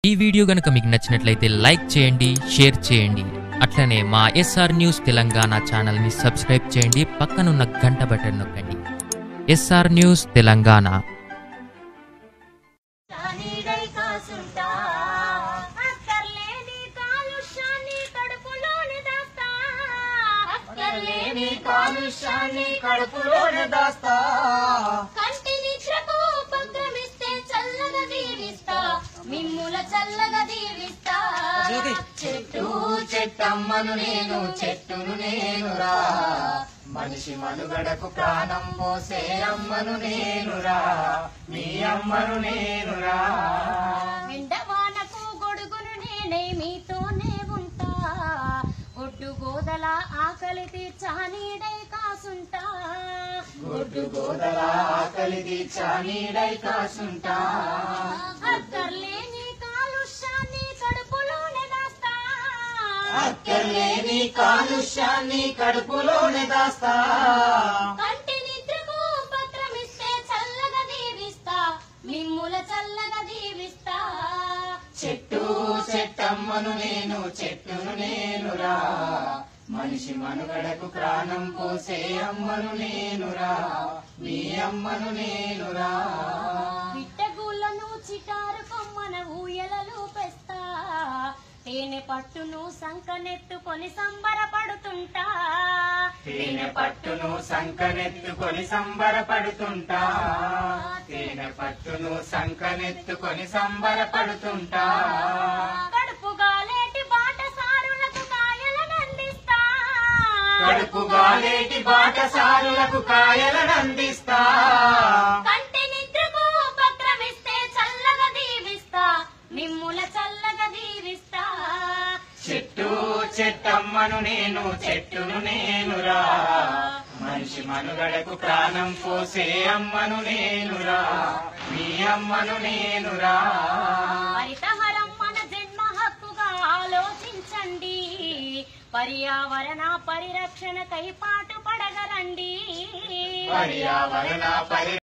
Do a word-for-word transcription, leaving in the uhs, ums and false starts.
ఈ వీడియో గనుక మీకు నచ్చినట్లయితే లైక్ చేయండి, షేర్ చేయండి. అట్లనే మా ఎస్ఆర్ న్యూస్ తెలంగాణ ఛానల్ ని సబ్స్క్రైబ్ చేయండి, పక్కనున్న గంట బటన్ నొక్కండి. SR news Telangana. కాలుష్యాన్ని కడుపులోనే దాస్తా, కంటి నిద్రకు ఉపక్రమిస్తే చల్లగా దీవిస్తా, మిమ్ముల చల్లగా దీవిస్తా. చెట్టు చెట్టమ్మను నేను, చెట్టును నేనురా, మనిషి మనుగడకు ప్రాణం పోసే అమ్మను నేనురా, మీ అమ్మను నేనురా. ఎండవానకు గొడుగును నేనే మీతోనే ఉంటా, ఒడ్డు గోదల ఆకలి తీర్చా నీడై కాసుంటా, ఒడ్డు గోదల ఆకలి తీర్చా నీడై కాసుంటా. అక్కర్లేని కాలుష్యాన్ని కడుపులోనే దాస్తా, అక్కర్లేని కాలుష్యాన్ని కడుపులోనే దాస్తా. కంటి నిద్రకు ఉపక్రమిస్తే చల్లగా దీవిస్తా, మిమ్ముల చల్లగా దీవిస్తా. చెట్టు చెట్టమ్మను నేను, చెట్టును నేనురా, మనిషి మనుగడకు ప్రాణం పోసే అమ్మను నేనురా, మీ అమ్మను నేనురా. పిట్టగూళ్ళను చిటారు కొమ్మన ఊయలలు పెస్తా, తేనె పట్టును సంకనెత్తుకొని సంబరపడుతుంటా, తేనె పట్టును సంకనెత్తుకొని సంబరపడుతుంటా, తేనె పట్టును సంకనెత్తుకొని సంబరపడుతుంటా. కడుపుగా లేటి బాటసారులకు కాయలనందిస్తా, కడుపుగా లేటి బాటసారులకు కాయలనందిస్తా. కంటి నిద్రకు ఉపక్రమిస్తే చల్లగా దీవిస్తా, మిమ్ముల చల్లగా దీవిస్తా. చెట్టు చెట్టమ్మను నేను, చెట్టును నేనురా, మనిషి మనుగడకు ప్రాణం పోసే అమ్మను నేనురా, మీ అమ్మను నేనురా. హరితహరం మన జన్మ హక్కుగా ఆలోచించండి, పర్యావరణ పరిరక్షణకై పాటు పడగరండి. పర్యావరణ పరి